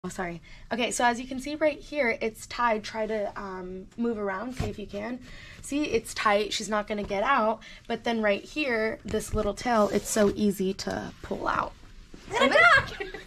Oh, sorry. Okay, so as you can see right here, it's tied. Try to move around, see if you can. See, it's tight. She's not going to get out. But then right here, this little tail, it's so easy to pull out. Get it back!